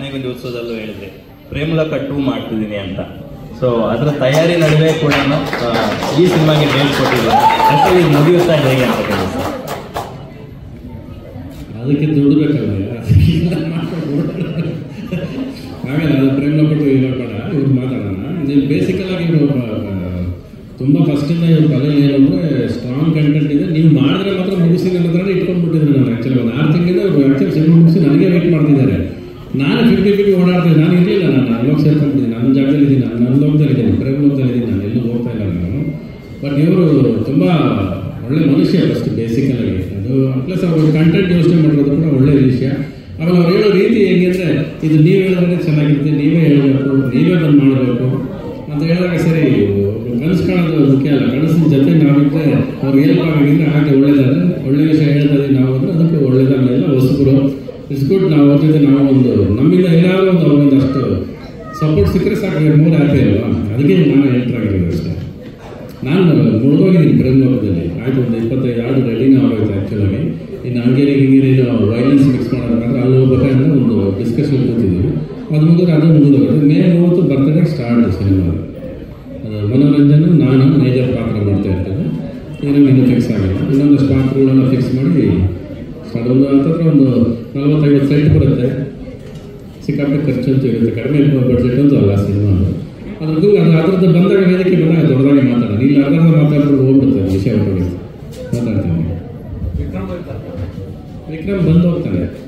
ಅಗ್ನಿಗುಂದಿ ಉತ್ಸವದಲ್ಲೂ ಹೇಳಿದ್ರಿ ಪ್ರೇಮಲೋಕ 2 ಮಾಡ್ತಿದ್ದೀನಿ ಅಂತ. ಸೊ ಅದರ ತಯಾರಿ ನಡುವೆ ಕೂಡ ಈ ಸಿನಿಮಾಗೆ ಡೇಟ್ ಕೊಟ್ಟಿದ್ದಾರೆ. ಅಷ್ಟೇ ಇದು ಮುಗಿಯುತ್ತಾ ಹೇಗೆ ಅಂತ ಕೇಳಿ ಸರ್? ಅದಕ್ಕೆ ದುಡ್ಡು ಬೇಕಲ್ಲ, ಹಾಗಲ್ಲ. ಅದು ಪ್ರೇಮಲೋಕ 2 ಇವಾಗ ಬೇಡ, ಇವ್ರು ಮಾತಾಡೋಣ. ನೀವು ಬೇಸಿಕಲ್ ಆಗಿ ತುಂಬ ಫಸ್ಟಿಂದ ಇವ್ರ ತಲೆಯಲ್ಲಿ ಏನಂದರೆ ಸ್ಟ್ರಾಂಗ್ ಕಂಟೆಂಟ್ ಇದೆ, ನೀವು ಮಾಡಿದ್ರೆ ಮಾತ್ರ ಮುಗಿಸಿ ನನ್ನ ಹತ್ರ ಇಟ್ಕೊಂಡ್ಬಿಟ್ಟಿದ್ದೀನಿ. ನಾನು ಆ್ಯಕ್ಚುಲಿ ಒಂದು 6 ತಿಂಗಳಿಂದ ಆ್ಯಕ್ಚುಲಿ ಸಿನಿಮಾ ಮುಗಿಸಿ ನನಗೆ ವೆಯ್ಟ್ ಮಾಡ್ತಿದ್ದಾರೆ. ನಾನು 50-50 ಓಡಾಡ್ತೀನಿ. ನಾನು ಇರಲಿಲ್ಲ, ನಾನು ಅಲ್ಲೋಗಿ ಸೇರ್ಕೊಂಡಿದ್ದೀನಿ, ನನ್ನ ಜಾಗದಲ್ಲಿ ಇದ್ದೀನಿ, ನನ್ನ ಲೋಕದಲ್ಲಿ ಇದ್ದೀನಿ, ಪ್ರೇಮಲೋಕದಲ್ಲಿ ಇದ್ದೀನಿ, ನಾನು ಎಲ್ಲೂ ಹೋಗ್ತಾ ಇಲ್ಲ ನಾನು. ಬಟ್ ಇವರು ತುಂಬ ಒಳ್ಳೆ ಮನುಷ್ಯ ಫಸ್ಟ್ ಬೇಸಿಕಲಾಗಿ. ಅದು ಪ್ಲಸ್ ಅವರು ಕಂಟೆಂಟ್ ಯೋಚನೆ ಮಾಡಿರೋದು ಕೂಡ ಒಳ್ಳೆ ವಿಷಯ. ಆಮೇಲೆ ಅವ್ರು ಹೇಳೋ ರೀತಿ ಹೆಂಗೆ ಅಂದರೆ, ಇದು ನೀವು ಹೇಳಿದ್ರೆ ಚೆನ್ನಾಗಿರುತ್ತೆ, ನೀವೇ ಹೇಳಬೇಕು, ನೀವೇ ಬಂದು ಮಾಡಬೇಕು ಅಂತ ಹೇಳಿದಾಗ ಸರಿ. ಕನಸು ಕಾಣೋದು ಮುಖ್ಯ ಅಲ್ಲ, ಕನಸಿನ ಜೊತೆ ನಾವಿದ್ದರೆ ಅವ್ರಿಗೆ ಹೆಲ್ಪ್ ಆಗಿದ್ರೆ ಹಾಗೆ ಒಳ್ಳೇದಾದ್ರೆ ಒಳ್ಳೆ ವಿಷಯ ಹೇಳ್ತಾರೆ. ನಾವು ಅಂದರೆ ಅದಕ್ಕೆ ಒಳ್ಳೇದಾಗಲಿಲ್ಲ ಹೊಸಬರು ಇಟ್ಸ್ ಗುಡ್. ನಾವು ಅವ್ರ ಜೊತೆ ನಾವು ಒಂದು ನಮ್ಮಿಂದ ಏನಾದರೂ ಒಂದು ಅವ್ರಿಂದ ಅಷ್ಟು ಸಪೋರ್ಟ್ ಸಿಕ್ಕರೆ ಸಾಕು, ಮೂರು ಹ್ಯಾಪಿ ಅಲ್ವಾ? ಅದಕ್ಕೆ ನಾನು ಎಂಟರ್ ಆಗಿರೋದು ಅಷ್ಟೇ. ನಾನು ಮುಳುಗೋಗಿದ್ದೀನಿ ಪ್ರೇಮಲೋಕದಲ್ಲಿ. ಆಯಿತು, ಒಂದು 25 ಹಾಡು ರೆಡಿನ ಆಗೋಯ್ತು ಆ್ಯಕ್ಚುಲಾಗಿ. ಇನ್ನು ಹಂಗೇರಿ ವೈಲೆನ್ಸ್ ಮಿಕ್ಸ್ ಮಾಡೋದು ಮಾತ್ರ ಅಲ್ಲಿ ಹೋಗ್ಬೇಕಂದ್ರೆ ಒಂದು ಡಿಸ್ಕಷನ್ ಕೂತಿದ್ದೀವಿ. ಅದು ಮುಗಿದ್ರೆ ಅದು ಮುಗಿದೋಗುತ್ತೆ. May 30 birthday start cinema. ಅದು ಮನೋರಂಜನೆ ನಾನು ಮೇಜರ್ ಪಾತ್ರ ಮಾಡ್ತಾ ಇರ್ತೇನೆ. ಏನೋ ಇನ್ನೂ ಫಿಕ್ಸ್ ಆಗಿಲ್ಲ, ಇನ್ನೊಂದಷ್ಟು ಪಾತ್ರಗಳೆಲ್ಲ ಫಿಕ್ಸ್ ಮಾಡಿ ಅದೊಂದು ಹತ್ತಿರ ಒಂದು 40-50 ಸೈಟ್ ಬರುತ್ತೆ. ಸಿಕ್ಕಾಪಟ್ಟೆ ಖರ್ಚಂತೂ ಇರುತ್ತೆ, ಕಡಿಮೆ ಬಡ್ಜೆಟ್ ಅಂತೂ ಅಲ್ಲ ಸಿನಿಮಾ. ಅದ್ರದ್ದು ಬಂದಾಗ ವೇದಿಕೆ ಬಂದಾಗ ದೊಡ್ಡದಾಗಿ ಮಾತಾಡೋಣ. ಇಲ್ಲಿ ಅರ್ಧ ಮಾತಾಡ್ಕೊಂಡು ಹೋಗ್ಬಿಡುತ್ತೆ ವಿಷಯ ಹೊರಗೆ ಮಾತಾಡ್ತೀನಿ. ವಿಕ್ರಮ್ ಬಂದು ಹೋಗ್ತಾನೆ.